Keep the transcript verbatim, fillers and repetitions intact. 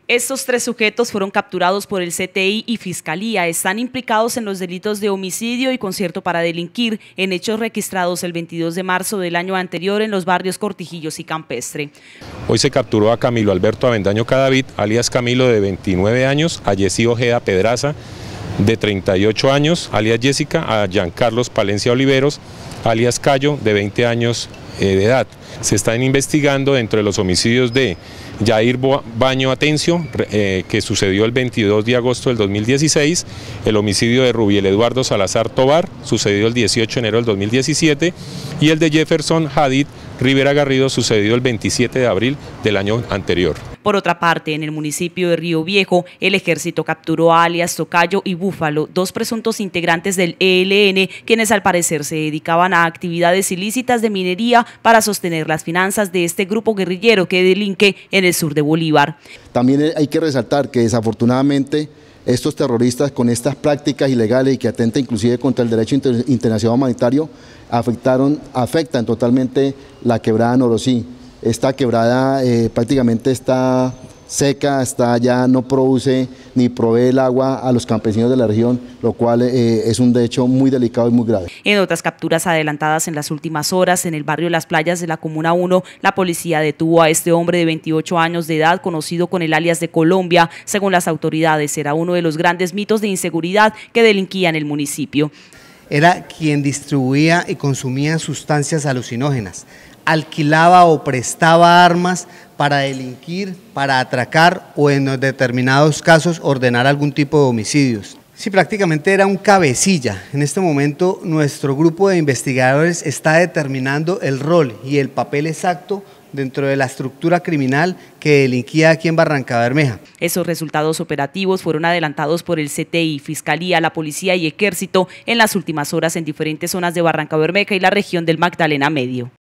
Estos tres sujetos fueron capturados por el C T I y Fiscalía. Están implicados en los delitos de homicidio y concierto para delinquir en hechos registrados el veintidós de marzo del año anterior en los barrios Cortijillos y Campestre. Hoy se capturó a Camilo Alberto Avendaño Cadavid, alias Camilo, de veintinueve años, a Jessy Ojeda Pedraza, de treinta y ocho años, alias Jessica, a Giancarlos Palencia Oliveros, alias Cayo, de veinte años eh, de edad. Se están investigando dentro de los homicidios de Yair Baño Atencio, eh, que sucedió el veintidós de agosto del dos mil dieciséis, el homicidio de Rubiel Eduardo Salazar Tobar, sucedido el dieciocho de enero del dos mil diecisiete, y el de Jefferson Hadid Rivera Garrido, sucedido el veintisiete de abril del año anterior. Por otra parte, en el municipio de Río Viejo, el ejército capturó a alias Tocayo y Búfalo, dos presuntos integrantes del E L N, quienes al parecer se dedicaban a actividades ilícitas de minería para sostener las finanzas de este grupo guerrillero que delinque en el sur de Bolívar. También hay que resaltar que desafortunadamente estos terroristas con estas prácticas ilegales y que atentan inclusive contra el derecho inter internacional humanitario afectaron, afectan totalmente la quebrada Norosí. Esta quebrada eh, prácticamente está seca, está, ya no produce ni provee el agua a los campesinos de la región, lo cual eh, es un hecho muy delicado y muy grave. En otras capturas adelantadas en las últimas horas, en el barrio Las Playas de la Comuna uno, la policía detuvo a este hombre de veintiocho años de edad, conocido con el alias de Colombia. Según las autoridades, era uno de los grandes mitos de inseguridad que delinquía en el municipio. Era quien distribuía y consumía sustancias alucinógenas, alquilaba o prestaba armas para delinquir, para atracar o en determinados casos ordenar algún tipo de homicidios. Sí, prácticamente era un cabecilla. En este momento nuestro grupo de investigadores está determinando el rol y el papel exacto dentro de la estructura criminal que delinquía aquí en Barrancabermeja. Esos resultados operativos fueron adelantados por el C T I, Fiscalía, la Policía y Ejército en las últimas horas en diferentes zonas de Barrancabermeja y la región del Magdalena Medio.